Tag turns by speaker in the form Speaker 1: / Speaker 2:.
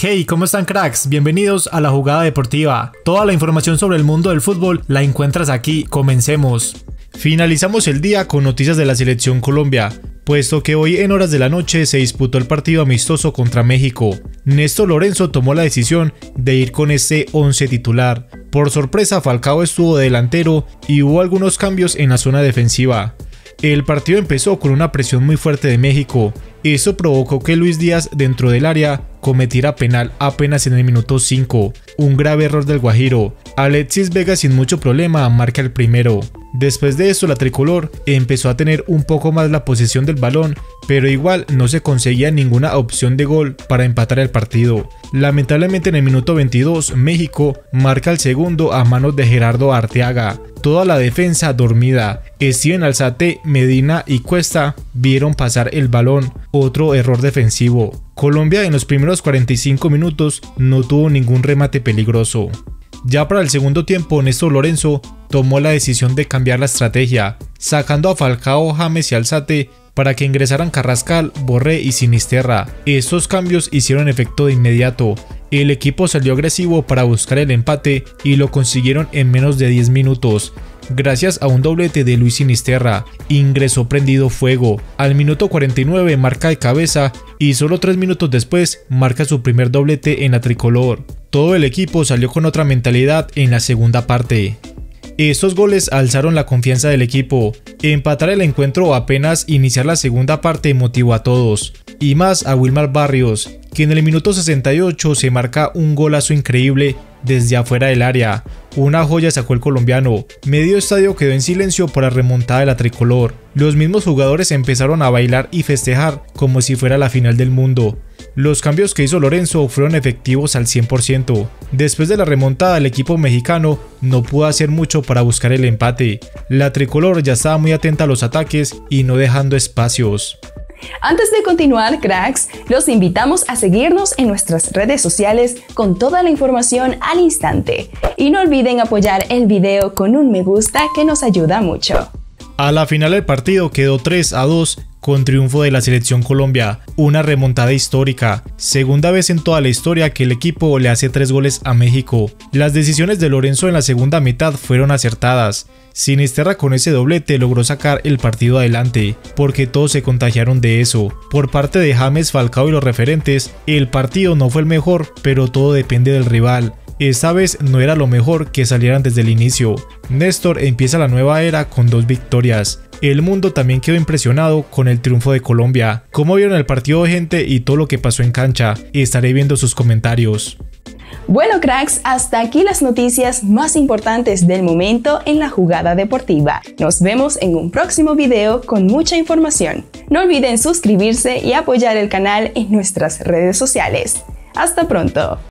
Speaker 1: Hey, ¿cómo están, cracks? Bienvenidos a La Jugada Deportiva. Toda la información sobre el mundo del fútbol la encuentras aquí. Comencemos. Finalizamos el día con noticias de la selección Colombia, puesto que hoy en horas de la noche se disputó el partido amistoso contra México. Néstor Lorenzo tomó la decisión de ir con este 11 titular. Por sorpresa, Falcao estuvo de delantero y hubo algunos cambios en la zona defensiva. El partido empezó con una presión muy fuerte de México. Eso provocó que Luis Díaz, dentro del área, cometiera penal apenas en el minuto 5. Un grave error del Guajiro. Alexis Vega, sin mucho problema, marca el primero. Después de eso, la tricolor empezó a tener un poco más la posesión del balón, pero igual no se conseguía ninguna opción de gol para empatar el partido. Lamentablemente, en el minuto 22, México marca el segundo a manos de Gerardo Arteaga. Toda la defensa dormida. Steven Alzate, Medina y Cuesta vieron pasar el balón. Otro error defensivo. Colombia en los primeros 45 minutos no tuvo ningún remate peligroso. Ya para el segundo tiempo, Néstor Lorenzo tomó la decisión de cambiar la estrategia, sacando a Falcao, James y Alzate para que ingresaran Carrascal, Borré y Sinisterra. Estos cambios hicieron efecto de inmediato. El equipo salió agresivo para buscar el empate y lo consiguieron en menos de 10 minutos. Gracias a un doblete de Luis Sinisterra, ingresó prendido fuego. Al minuto 49 marca de cabeza y solo 3 minutos después marca su primer doblete en la tricolor. Todo el equipo salió con otra mentalidad en la segunda parte. Estos goles alzaron la confianza del equipo. Empatar el encuentro o apenas iniciar la segunda parte motivó a todos, y más a Wilmar Barrios, que en el minuto 68 se marca un golazo increíble desde afuera del área. Una joya sacó el colombiano. Medio estadio quedó en silencio por la remontada de la tricolor. Los mismos jugadores empezaron a bailar y festejar como si fuera la final del mundo. Los cambios que hizo Lorenzo fueron efectivos al 100%. Después de la remontada, el equipo mexicano no pudo hacer mucho para buscar el empate. La tricolor ya estaba muy atenta a los ataques y no dejando espacios.
Speaker 2: Antes de continuar, cracks, los invitamos a seguirnos en nuestras redes sociales con toda la información al instante. Y no olviden apoyar el video con un me gusta que nos ayuda mucho.
Speaker 1: A la final del partido quedó 3-2 con triunfo de la selección Colombia, una remontada histórica, segunda vez en toda la historia que el equipo le hace 3 goles a México. Las decisiones de Lorenzo en la segunda mitad fueron acertadas. Sinisterra con ese doblete logró sacar el partido adelante, porque todos se contagiaron de eso. Por parte de James, Falcao y los referentes, el partido no fue el mejor, pero todo depende del rival. Esta vez no era lo mejor que salieran desde el inicio. Néstor empieza la nueva era con 2 victorias. El mundo también quedó impresionado con el triunfo de Colombia. ¿Cómo vieron el partido, gente, y todo lo que pasó en cancha? Estaré viendo sus comentarios.
Speaker 2: Bueno, cracks, hasta aquí las noticias más importantes del momento en La Jugada Deportiva. Nos vemos en un próximo video con mucha información. No olviden suscribirse y apoyar el canal en nuestras redes sociales. Hasta pronto.